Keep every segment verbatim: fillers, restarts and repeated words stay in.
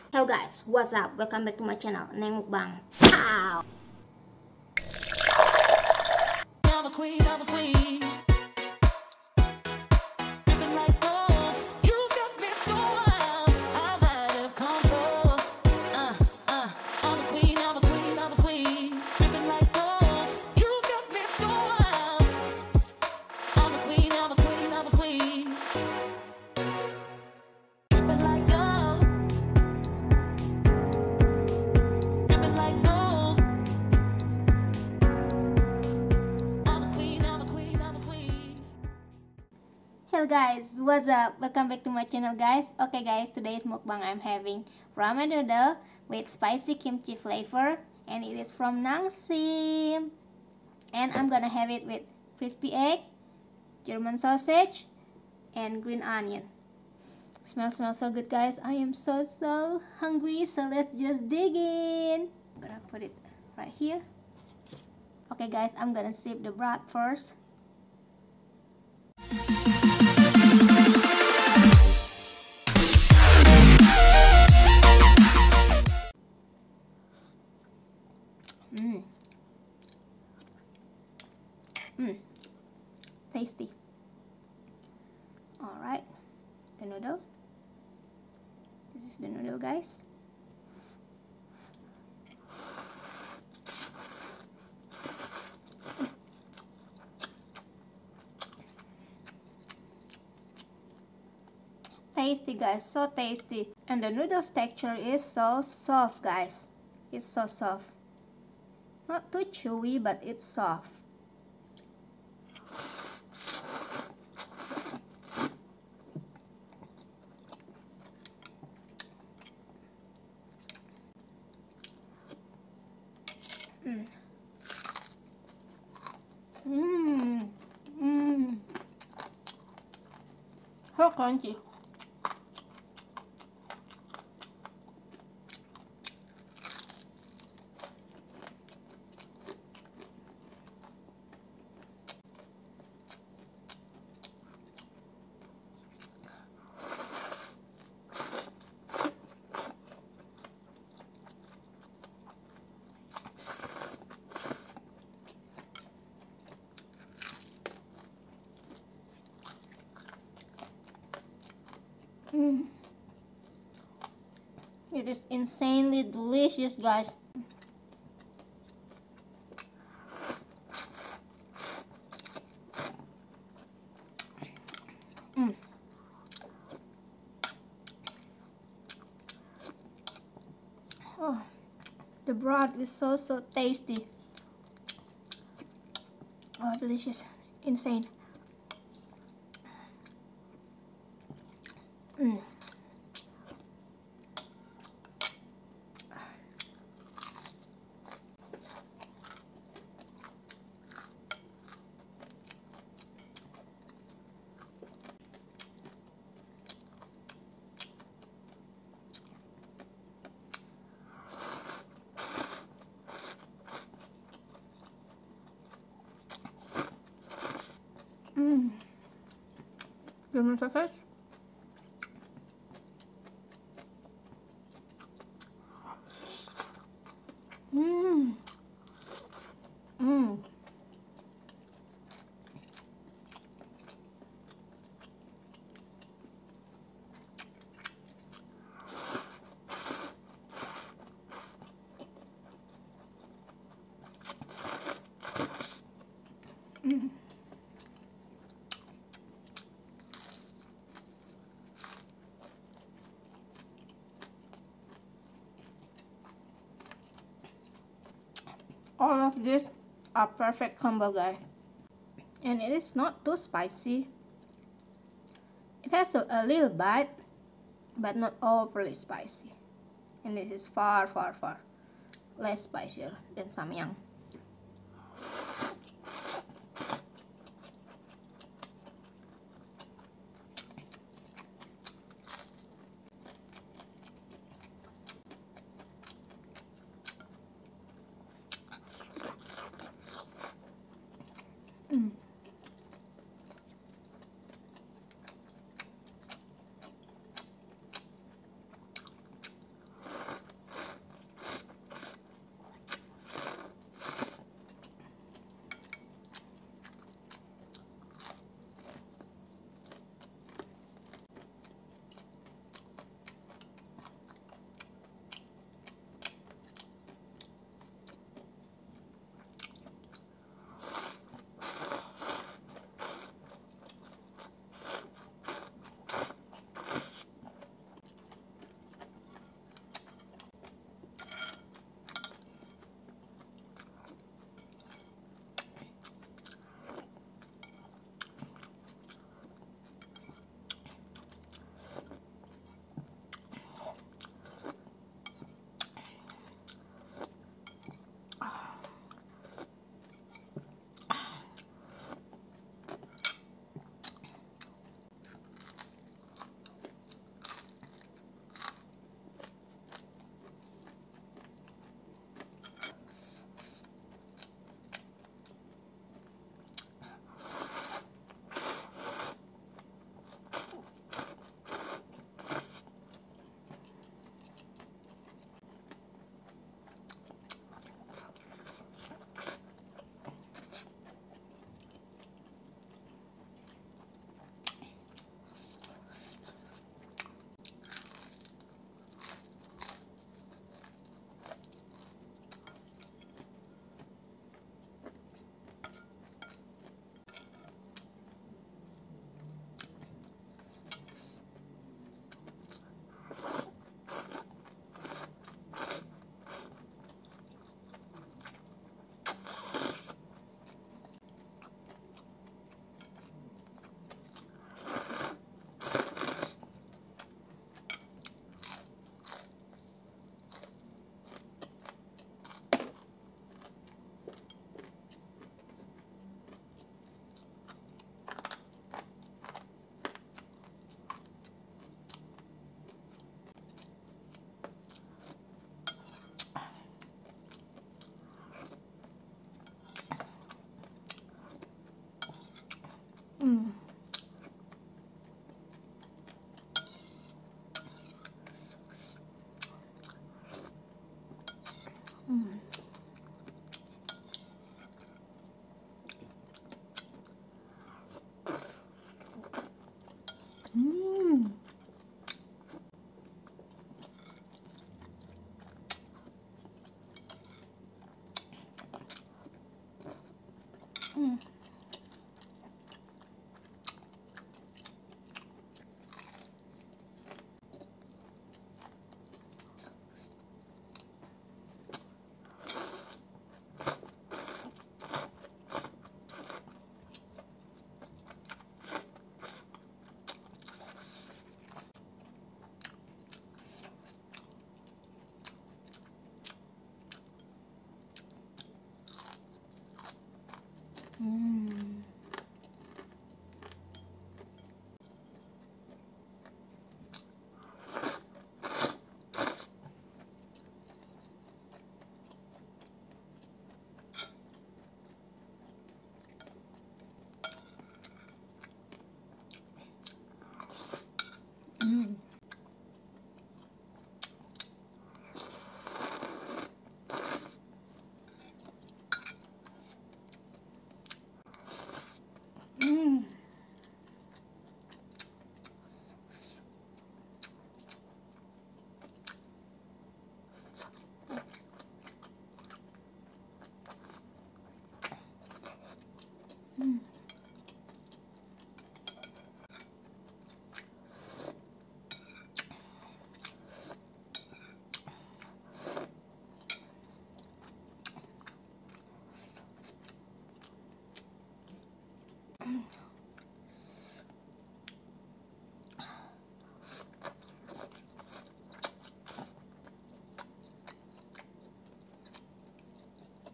Hello guys, what's up? Welcome back to my channel, Neng Mukbang. Pow! I'm a queen, I'm a queen. Dripping like gold. You got me so wild. I'm out of control. Uh, uh, I'm a queen, I'm a queen, I'm a queen. Dripping like gold. You got me so wild. I'm a queen, I'm a queen, I'm a queen. Dripping like gold. Dripping like gold. I'm a queen, I'm a queen, I'm a queen. Hello guys, what's up? Welcome back to my channel guys. Okay guys, today's mukbang I'm having ramen noodle with spicy kimchi flavor, and it is from Nongshim. And I'm gonna have it with crispy egg, German sausage, and green onion. Smell smells so good guys. I am so so hungry, so let's just dig in. I'm gonna put it right here. Okay guys, I'm gonna sip the broth first. Mmm. Mmm. Tasty. Alright. The noodle. This is the noodle guys. Tasty guys, so tasty. And the noodles texture is so soft guys. It's so soft. Not too chewy, but it's soft. Mmm. Mmm. Mmm. So crunchy. Mm. It is insanely delicious guys. Mm. Oh, the broth is so so tasty. Oh, delicious, insane. Mm. Mm. German sausage. Mmm. Mmm. Mm. All of these are perfect combo guys, and it is not too spicy. It has a, a little bite, but not overly spicy, and this is far far far less spicier than samyang. Mm.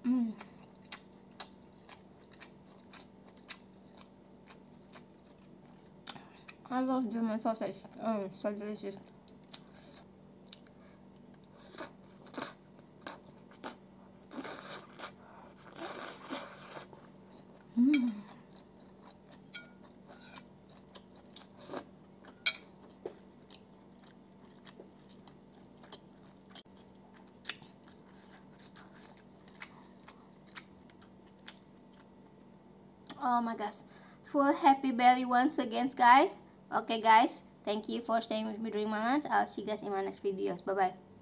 Mm. I love German sausage. Oh, so delicious. Mm. Oh my gosh, full happy belly once again, guys. Okay guys, thank you for staying with me during my lunch. I'll see you guys in my next videos. Bye bye.